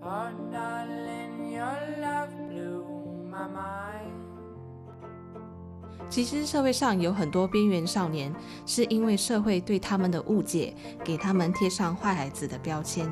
Oh, darling, your love blew my mind. 其实社会上有很多边缘少年，是因为社会对他们的误解，给他们贴上坏孩子的标签。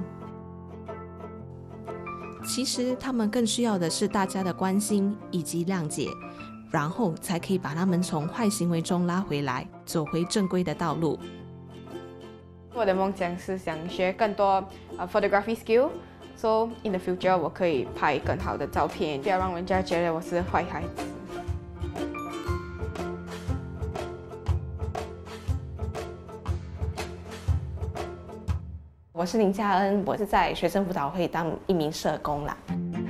其实他们更需要的是大家的关心以及谅解，然后才可以把他们从坏行为中拉回来，走回正规的道路。 我的梦想是想学更多photography skill，so in the future 我可以拍更好的照片，不要让人家觉得我是坏孩子。 我是林嘉恩，我是在学生辅导会当一名社工啦。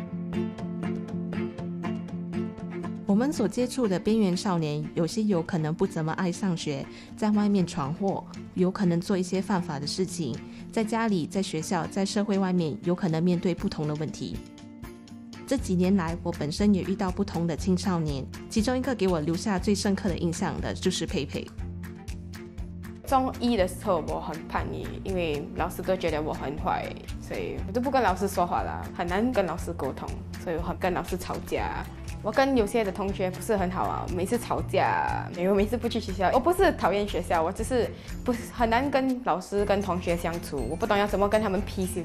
我们所接触的边缘少年，有些有可能不怎么爱上学，在外面闯祸，有可能做一些犯法的事情，在家里、在学校、在社会外面，有可能面对不同的问题。这几年来，我本身也遇到不同的青少年，其中一个给我留下最深刻的印象的就是佩佩。 中一的时候我很叛逆，因为老师都觉得我很坏，所以我就不跟老师说话了，很难跟老师沟通，所以我很跟老师吵架。我跟有些的同学不是很好啊，每次吵架，我每次不去学校。我不是讨厌学校，我只是很难跟老师跟同学相处，我不懂要怎么跟他们 peace。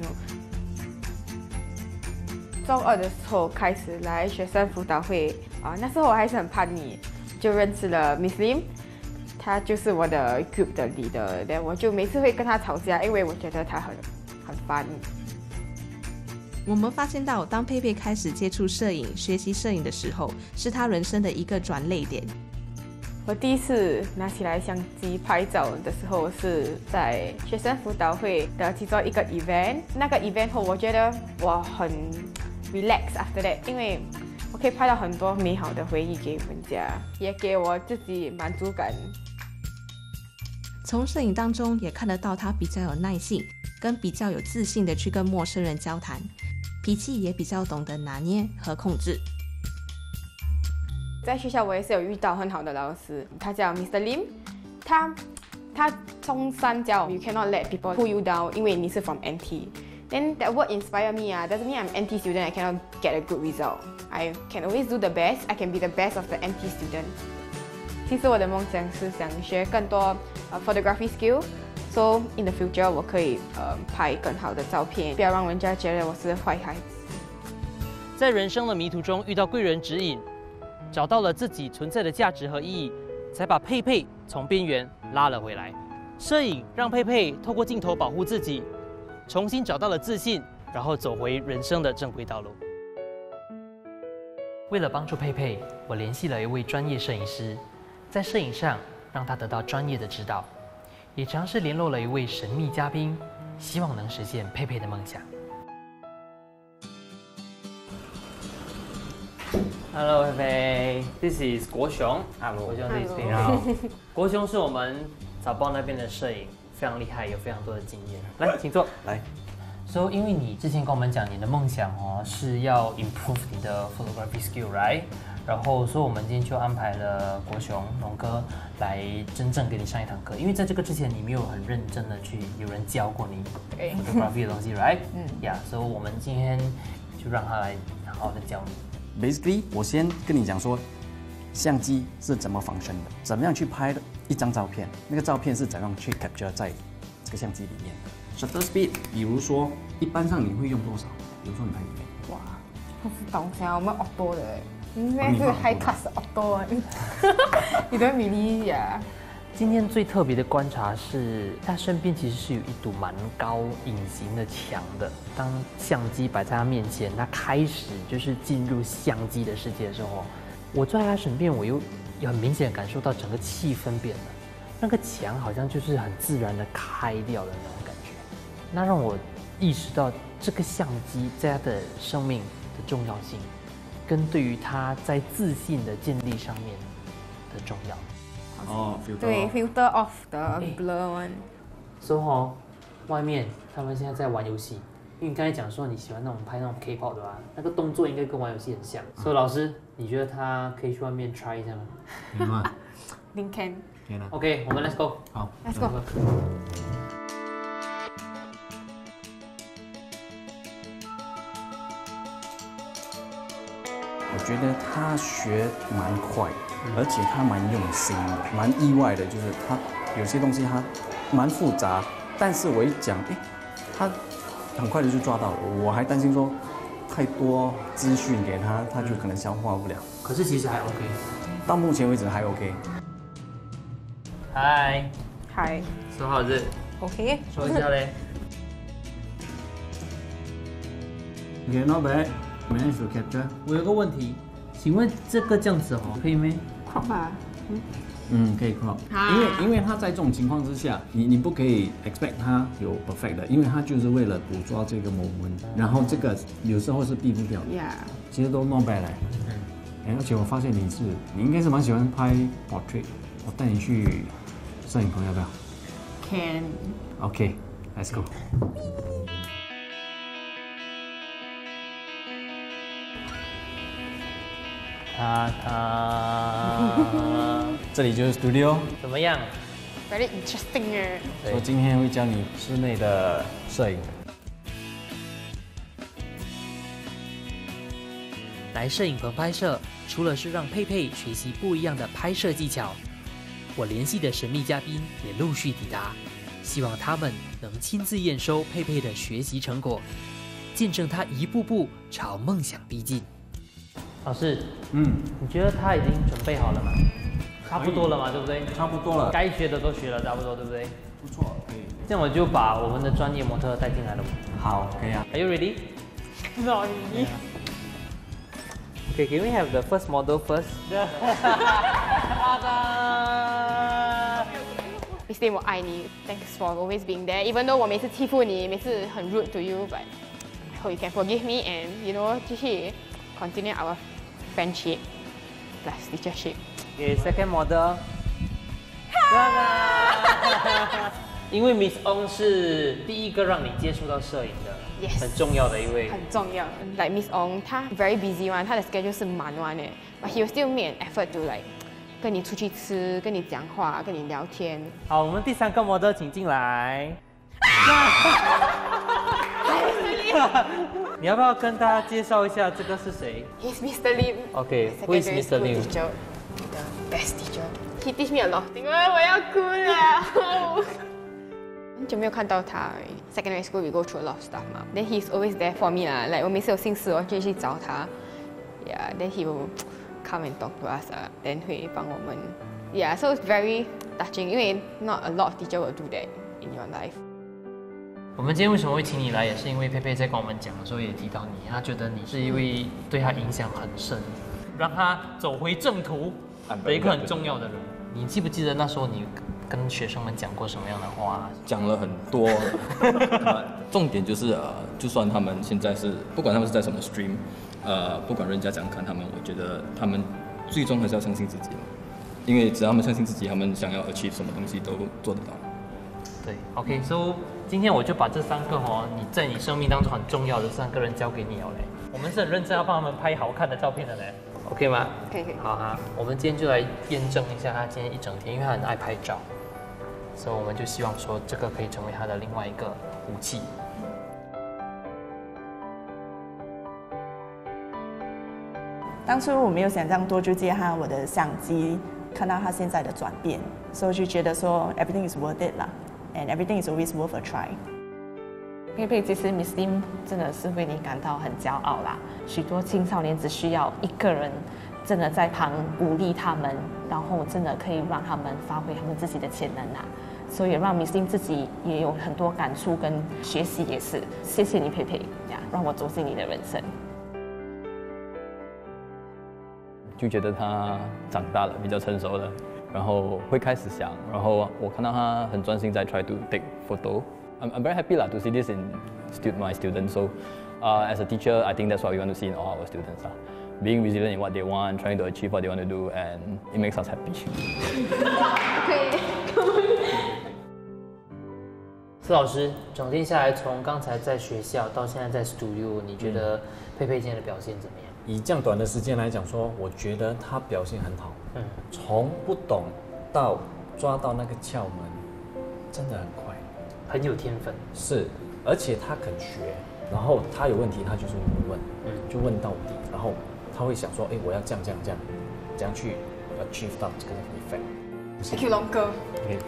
中二的时候开始来学生辅导会那时候我还是很叛逆，就认识了 Miss Lim。他就是我的 group 的 leader， 我就每次会跟他吵架，因为我觉得他很烦。 我们发现到，当佩佩开始接触摄影、学习摄影的时候，是他人生的一个转捩点。 我第一次拿起来相机拍照的时候，是在学生辅导会的其中一个 event。那个 event 后，我觉得我很 relax after that， 因为我可以拍到很多美好的回忆给人家，也给我自己满足感。 从摄影当中也看得到他比较有耐性，跟比较有自信的去跟陌生人交谈，脾气也比较懂得拿捏和控制。 在学校我也是有遇到很好的老师，他叫 Mr. Lim， 他中山教 You cannot let people pull you down， 因为你是 from NT。Then that word inspire me doesn't mean I'm NT student I cannot get a good result. I can always do the best. I can be the best of the NT student. 其实我的梦想是想学更多photography skill，so in the future 我可以拍更好的照片，不要让人家觉得我是坏孩子。 在人生的迷途中遇到贵人指引，找到了自己存在的价值和意义，才把佩佩从边缘拉了回来。摄影让佩佩透过镜头保护自己，重新找到了自信，然后走回人生的正规道路。为了帮助佩佩，我联系了一位专业摄影师，在摄影上让他得到专业的指导，也尝试联络了一位神秘嘉宾，希望能实现佩佩的梦想。Hello， 佩佩 ，This is 国雄。Hello， 国雄 ，This is 平饶。国雄是我们早报那边的摄影，非常厉害，有非常多的经验。来，请坐。来。So， 因为你之前跟我们讲你的梦想是要 improve 你的 photography skill，right？ 然后，所以我们今天就安排了国雄龙哥来真正给你上一堂课，因为在这个之前你没有很认真的去有人教过你 photography 的东西，right？ 所以我们今天就让他来好好的教你。 Basically， 我先跟你讲说，相机是怎么仿生的，怎么样去拍一张照片，那个照片是怎样去 capture 在这个相机里面。Shutter speed， 比如说一般上你会用多少？比如说你拍影片。 哇，不知道噻，我们 auto 的，应该是 high class auto 你的米粒呀。 今天最特别的观察是，他身边其实是有一堵蛮高隐形的墙的。当相机摆在他面前，他开始就是进入相机的世界的时候，我坐在他身边，我又很明显感受到整个气氛变了。那个墙好像就是很自然的开掉的那种感觉，那让我意识到这个相机在他的生命的重要性，跟对于他在自信的建立上面的重要。 对 ，filter off 的 blur one。 So 外面他们现在在玩游戏，因为你刚才讲说你喜欢那种拍那种 K-pop 的吧，那个动作应该跟玩游戏很像。所以老师，你觉得他可以去外面 try 一下吗？ 明白。 Can。 OK， 我们 Let's go。 好 ，Let's go。 我觉得他学蛮快，而且他蛮用心的，蛮意外的，就是他有些东西他蛮复杂，但是我一讲，他很快的就抓到了，我还担心说太多资讯给他，他就可能消化不了。 可是其实还 OK。 到目前为止还 OK。 嗨， 嗨说好日， OK， 说一下嘞。 Okay, not bad. Managed to capture. 我有个问题，请问这个这样子可以吗？ crop 吧。 可以 crop。因为他在这种情况之下，你不可以 expect 他有 perfect 的，因为他就是为了捕捉这个 moment， 然后这个有时候是避不掉的。 Yeah。 其实都 not bad 嘞。而且我发现你应该是蛮喜欢拍 portrait， 我带你去摄影棚要不要 Can。 Okay, let's go. 这里就是 studio， 怎么样 Very interesting 耶。 我今天会教你室内的摄影。 来摄影棚拍摄，除了是让佩佩学习不一样的拍摄技巧，我联系的神秘嘉宾也陆续抵达，希望他们能亲自验收佩佩的学习成果，见证他一步步朝梦想逼近。 老师，你觉得他已经准备好了吗？差不多了嘛，对不对？ 差不多了， 该学的都学了，差不多，对不对？ 不错，可以。 这样我就把我们的专业模特带进来了。 好，可以啊。 Are you ready? No. Okay, can we have the first model first? Miss Lim 我爱你 ，Thanks for always being there. Even though 我每次欺负你，每次很 rude to you, but I hope you can forgive me and继续 continue our friendship plus teachership. Okay, second model. 因为 Miss Ong 是第一个让你接触到摄影的 Yes 很重要的一位。 很重要。Like Miss Ong，她 very busy one，她的 schedule 是满完的，but he will still make an effort to like 跟你出去吃，跟你讲话，跟你聊天。 好，我们第三个 model 请进来。你要不要跟大家介绍一下这个是谁 He's Mr. Lim. Okay, who is Secondary Mr. school Lim? Teacher, the best teacher. He teach me a lot of things. 我要哭了。很久没有看到他。Secondary school we go through a lot of stuff 嘛。Then he's always there for me 啦。Like 我每次有心事我就去找他。Yeah, then he will come and talk to us. Then 会帮我们。Yeah, so it's very touching. 因为 not a lot of teacher will do that in your life. 我们今天为什么会请你来，也是因为佩佩在跟我们讲的时候也提到你，他觉得你是一位对他影响很深，让他走回正途的一个很重要的人。你记不记得那时候你跟学生们讲过什么样的话？ 讲了很多，重点就是就算他们现在是不管他们是在什么 stream，不管人家怎样看他们，我觉得他们最终还是要相信自己，因为只要他们相信自己，他们想要 achieve 什么东西都做得到。对 ，OK，so 今天我就把这三个你在你生命当中很重要的三个人交给你了嘞。我们是很认真要帮他们拍好看的照片的嘞 ，OK 吗？ 可以。 好哈，我们今天就来验证一下他今天一整天，因为他很爱拍照，所以我们就希望说这个可以成为他的另外一个武器。 当初我没有想象多，就借他我的相机，看到他现在的转变，所以就觉得说 everything is worth it 啦。And everything is always worth a try. 佩佩，其实 Miss Lim 真的是为你感到很骄傲啦。许多青少年只需要一个人，真的在旁鼓励他们，然后真的可以让他们发挥他们自己的潜能啊。所以让 Miss Lim 自己也有很多感触跟学习也是。谢谢你，佩佩呀，让我走进你的人生。 就觉得他长大了，比较成熟了。然后会开始想，然后我看到他很专心在 try to take photo. I'm very happy to see this in my students. So as a teacher, I think that's what we want to see in all our students. Being resilient in what they want, trying to achieve what they want to do, and it makes us happy. 施老师，整天下来，从刚才在学校到现在在 studio， 你觉得佩佩今天的表现怎么样？ 以这样短的时间来讲说，我觉得他表现很好。从不懂到抓到那个窍门，真的很快， 很有天分。 是，而且他肯学，然后他有问题他就是问，就问到底，然后他会想说，哎，我要这样，怎样去 achieve 到这个 effect。 Thank you, longer. Okay.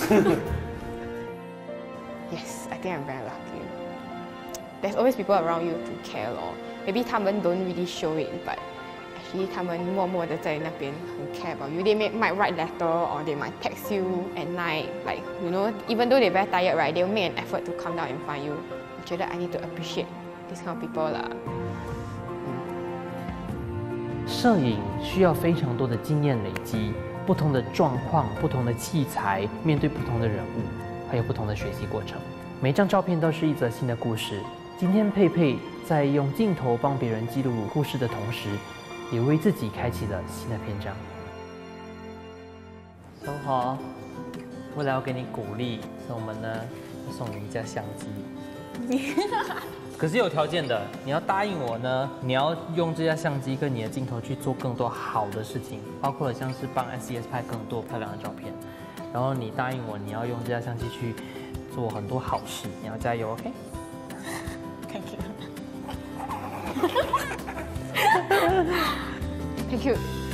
Yes, I think I'm very lucky. There's always people around you to care, lor. Maybe 他们 don't really show it, but actually 他们默默的在那边很 care about you. They might write letter or they might text you at night. Like, you know, even though they're very tired, right, they'll make an effort to come down and find you. 我觉得 I need to appreciate this kind of people 啦。 摄影需要非常多的经验累积，不同的状况、不同的器材，面对不同的人物，还有不同的学习过程。每张照片都是一则新的故事。今天佩佩在用镜头帮别人记录故事的同时，也为自己开启了新的篇章。生活，为了要给你鼓励，所以我们呢要送你一架相机。可是有条件的，你要答应我呢，你要用这架相机跟你的镜头去做更多好的事情，包括了像是帮 SCS 拍更多漂亮的照片。然后你答应我，你要用这架相机去做很多好事，你要加油 ，OK？ Thank you. Thank you.